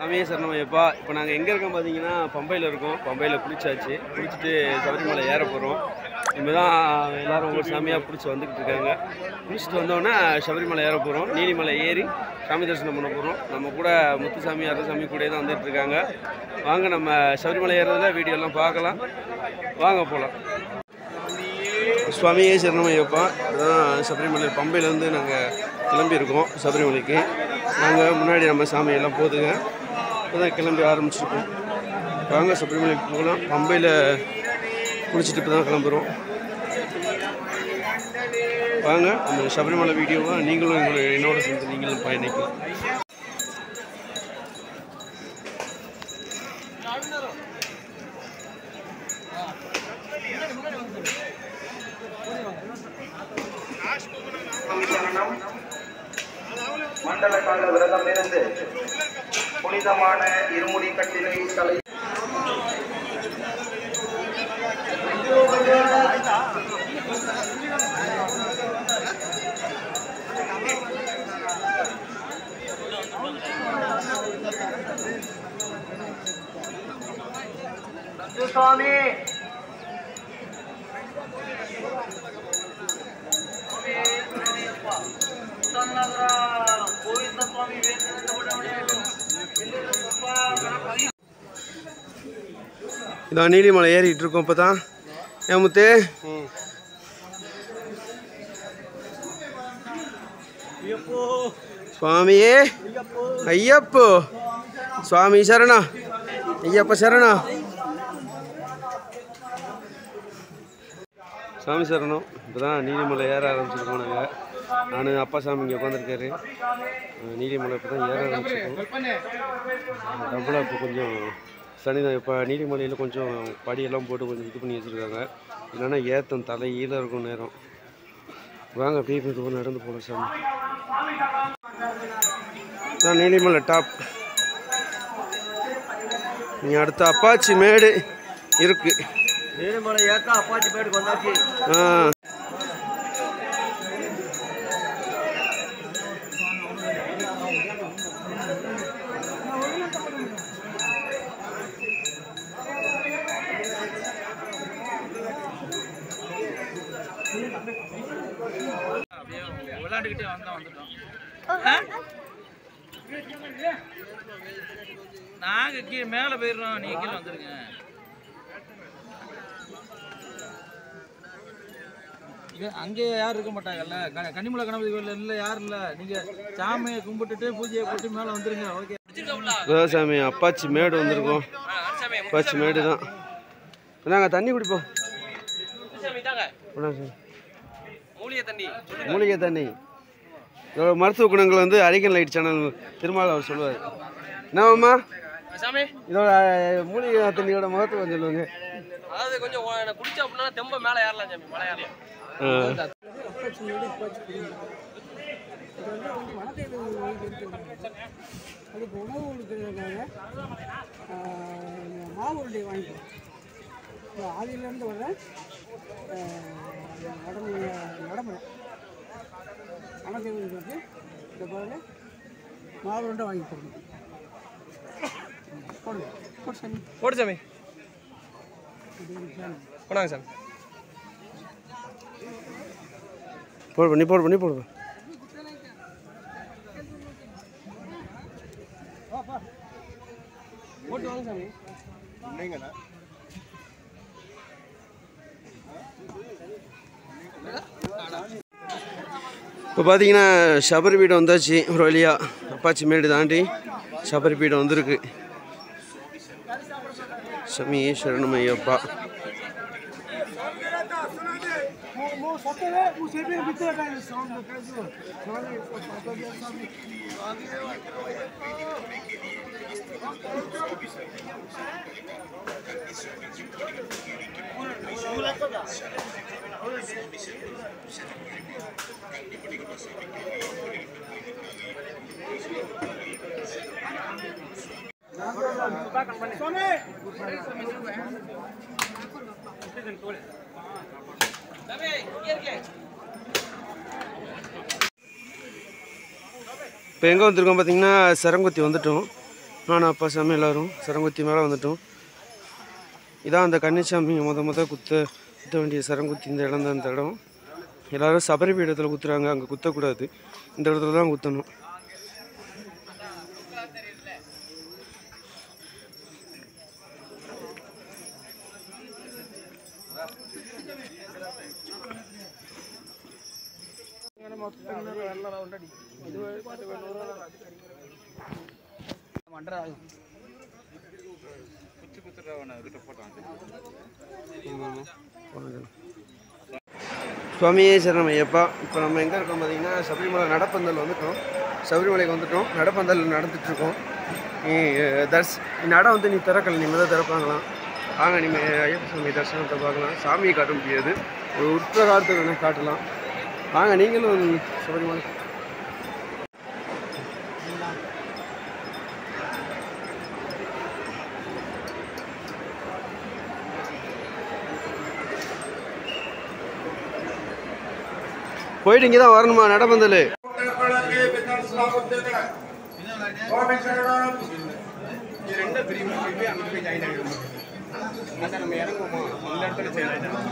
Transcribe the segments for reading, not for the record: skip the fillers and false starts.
சுவாமியே சரணம் ஐயப்பா. இப்போ நாங்கள் எங்கே இருக்கோம் பார்த்தீங்கன்னா பம்பையில் இருக்கோம். பம்பையில் குளிச்சாச்சு. குளிச்சுட்டு சபரிமலை ஏற போகிறோம். இனிமேல் தான் எல்லோரும் ஒவ்வொரு சாமியாக பிடிச்சி வந்துக்கிட்டு இருக்காங்க. குளிச்சுட்டு வந்தோடனே சபரிமலை ஏற போகிறோம். நீலிமலை ஏறி சாமி தரிசனம் பண்ண போகிறோம். நம்ம கூட முத்துசாமி அரசாமி கூட தான் வந்துட்டு இருக்காங்க. வாங்க நம்ம சபரிமலை ஏறதில் வீடியோலாம் பார்க்கலாம். வாங்க போகலாம். சுவாமியே சரணம் ஐயப்பா. இதுதான் சபரிமலை. பம்பையிலேருந்து நாங்கள் கிளம்பியிருக்கோம் சபரிமலைக்கு. நாங்கள் முன்னாடி நம்ம சாமியெல்லாம் போதுங்க. இப்போ தான் கிளம்பி ஆரம்பிச்சிருக்கோம். வாங்க சபரிமலைக்கு போகலாம். பம்பையில் குளிச்சுட்டு இப்போ தான் கிளம்புறோம். வாங்க அந்த சபரிமலை வீடியோவை நீங்களும் என்னோட சேர்ந்து நீங்களும் பயணிக்கலாம். மண்டல கால விரதம் இருந்து புனிதமான இருமுடி கட்டிலை தலை சுவாமி இதான் நீலிமலை ஏறிட்டு இருக்கோம். இப்போ தான் ஏன் முத்து சுவாமியே ஐயப்போ சுவாமி சரணா ஐயப்ப சரணா சாமி சரணம். இப்போ தான் நீலிமலை ஏற ஆரம்பிச்சிருக்கோம். நாங்கள் அப்பா சாமி இங்கே உட்காந்துருக்காரு. நீலிமலை இப்போ தான் ஏற ஆரம்பிச்சிருக்கோம். டபுளாக இப்போ கொஞ்சம் சனிதான். இப்போ நீலிமலையில் கொஞ்சம் படியெல்லாம் போட்டு கொஞ்சம் இது பண்ணி வச்சுருக்காங்க. இல்லைன்னா ஏத்தம் தலை ஈழ இருக்கும் நேரம். வாங்க அப்படியே போய் நடந்து போகலாம் சாமி. நான் நீலிமலை டாப். நீ அடுத்த அப்பாச்சி மேடு இருக்கு. நீலிமலை ஏத்தா அப்பாச்சி மேடுக்கு வந்தாச்சு. விளையாண்டுக்கிட்டே வந்துட்டோம். நாங்கள் கீழே மேலே போயிடுறோம். நீங்கள் கீழே வந்துடுங்க. அங்கே யாரும் இருக்க மாட்டாங்கல்ல. கன்னிமலை கணபதி கோயில் இல்லை, யாரும் இல்லை. நீங்கள் சாமியை கும்பிட்டுட்டு பூஜையை போட்டு மேலே வந்துடுங்க. ஓகே சாமி அப்பாச்சி மேடு வந்திருக்கோம். அப்பாச்சி மேடு தான். நாங்கள் தண்ணி குடிப்போம். மூலிகை தண்ணி இதோட மருத்துவ குணங்கள் வந்து அரிக்கன் லைட் சேனல் திருமால் அவர் சொல்லுவார். என்னம்மா இதோட மூலிகை தண்ணியோட மகத்துவம் சொல்லுவாங்க. அதாவது கொஞ்சம் குடிச்சா அப்படின்னா தெம்ப மேலே ஏறலாம் சாமி. மலை ஏறலாம். அதுக்கு உணவு கொடுக்குறதுக்காக மாவு உருண்டை வாங்கிக்கிறோம். ஆதியிலேருந்து வர நடைமுறை கணக்கு சொல்லிட்டு இந்த பாரு மாவு உருண்டை வாங்கி போடணும். போடுங்க போடு சாமி. போடு சாமி. போனாங்க சாமி. போடு பண்ணி போடு பண்ணி போடு. போட்டு வாங்க சாமி. இப்போ பார்த்தீங்கன்னா சபரி பீடம் வந்தாச்சு. ஒரு வழியாக அப்பாச்சி மேடு தாண்டி சபரி பீடம் வந்திருக்கு. சாமி சரணம் ஐயப்பா. இப்போ எங்கே வந்திருக்கோம் பார்த்தீங்கன்னா சரங்குத்தி வந்துட்டோம். நானும் அப்பா சாமி எல்லோரும் சரங்குத்தி மேலே வந்துட்டோம். இதான் அந்த கன்னிசாமி முத குத்த வேண்டிய சரங்குத்தி. இந்த இடம் தான் இந்த இடம். எல்லோரும் சபரி பீடத்தில் குத்துறாங்க. அங்கே குத்தக்கூடாது, இந்த இடத்துல தான் குத்தணும். சுவாமியே சரணம் ஐயப்பா. இப்போ நம்ம எங்கே இருக்கோம் பார்த்தீங்கன்னா சபரிமலை நடப்பந்தல் வந்துட்டோம். சபரிமலைக்கு வந்துட்டோம். நடப்பந்தல் நடந்துட்டுருக்கோம். நடம் வந்து நீ திறக்கலை, இனிமேல் தான் திறப்பாங்களாம். வாங்க இனிமேல் ஐயப்ப சாமி தரிசனத்தை பார்க்கலாம். சாமியை காட்ட முடியாது, ஒரு உற்பிரகாரத்தை வேணால் காட்டலாம். வாங்க நீங்களும் சபரிமலை. போயிட்டு இங்கே தான் வரணுமா நடப்பந்தல்? நம்ம இறங்குவோமா அந்த இடத்துல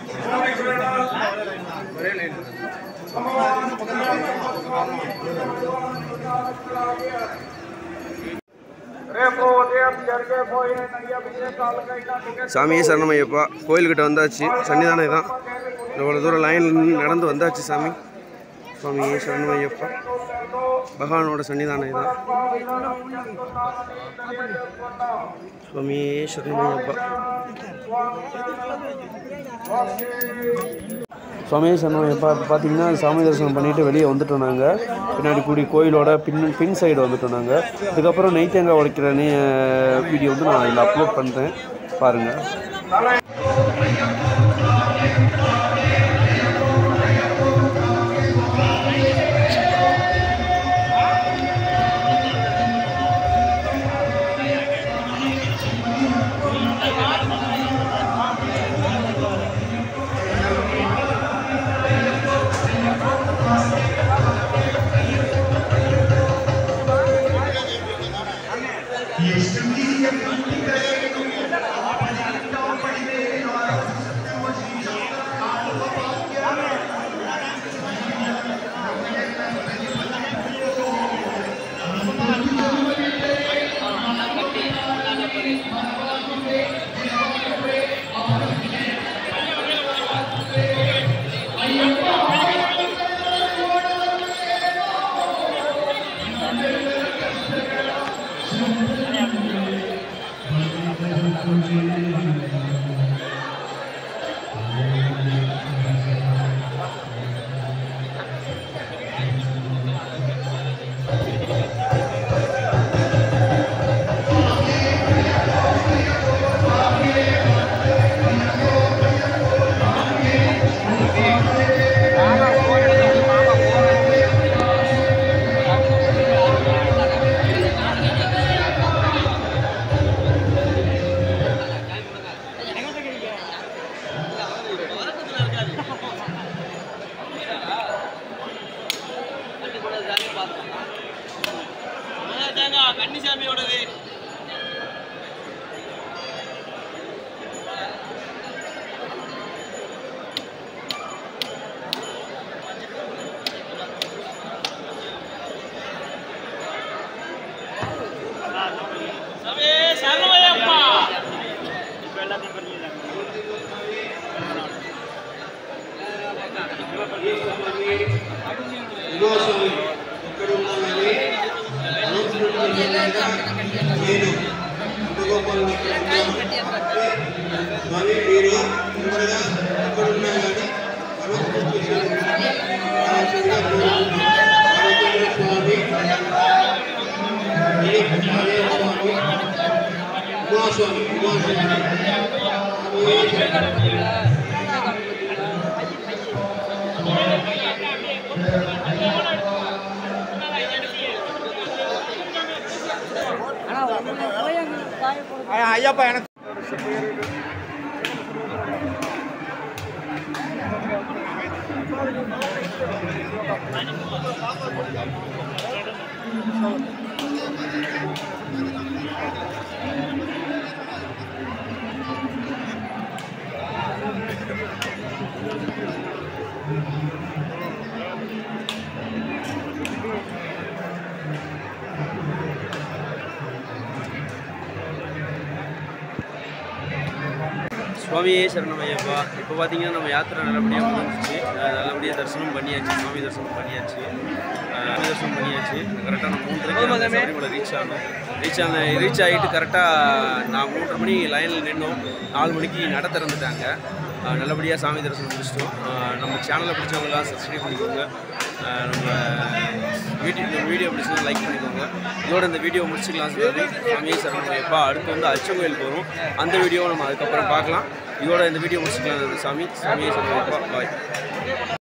ஒரே லைன். சாமியே சரணம் ஐயப்பா. கோயில்கிட்ட வந்தாச்சு, சன்னிதானம் தான். இவ்வளோ தூரம் லைன் நடந்து வந்தாச்சு. சாமி சுவாமியே சரணம் ஐயப்பா. பகவானோட சன்னிதானம் தான். சுவாமியே சரணம் ஐயப்பா. சுவாமியே சரணம் ஐயப்பா. இப்போ பார்த்தீங்கன்னா சாமி தரிசனம் பண்ணிவிட்டு வெளியே வந்துட்டோம். நாங்கள் பின்னாடி கூடி கோயிலோட பின் சைடு வந்துட்டோம். நாங்கள் இதுக்கப்புறம் நெய் தேங்காய் உடைக்கிற வீடியோ வந்து நான் இதில் அப்லோட் பண்ணுறேன், பாருங்கள். கன்னிசாமியோடது ஐயப்பா எனக்கு சுவாமியே சரணம் ஐயப்பா. இப்போ பார்த்தீங்கன்னா நம்ம யாத்திரை நல்லபடியாக முடிஞ்சிச்சு. நல்லபடியாக தரிசனம் பண்ணியாச்சு. சுவாமி தரிசனம் பண்ணியாச்சு. கரெக்டாக நான் 3:30 சபரிமலை ரீச் ஆகிட்டு கரெக்டாக நான் 3:30 மணி லைனில் நின்னோம். 4 மணிக்கு நட திறந்துட்டாங்க. நல்லபடியாக சாமி தரிசனம் முடிச்சிட்டோம். நம்ம சேனலை பிடிச்சவங்களாம் சப்ஸ்கிரைப் பண்ணிக்கோங்க. நம்ம வீடியோ பிடிச்சா லைக் பண்ணிக்கோங்க. இதோட இந்த வீடியோ முடிச்சுக்கலாம். சாமியே சரணம் ஐயப்பா. அடுத்து வந்து அச்சங்கோயில் போகிறோம். அந்த வீடியோவை நம்ம அதுக்கப்புறம் பார்க்கலாம். இதோட இந்த வீடியோ முடிச்சுக்கலாம். சாமியே சரணம் ஐயப்பா. பாய்.